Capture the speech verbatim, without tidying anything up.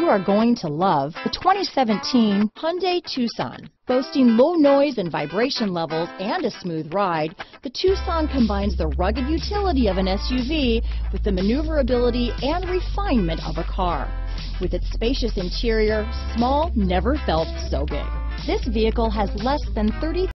you are going to love the twenty seventeen Hyundai Tucson. Boasting low noise and vibration levels and a smooth ride, the Tucson combines the rugged utility of an S U V with the maneuverability and refinement of a car. With its spacious interior, small never felt so big. This vehicle has less than thirty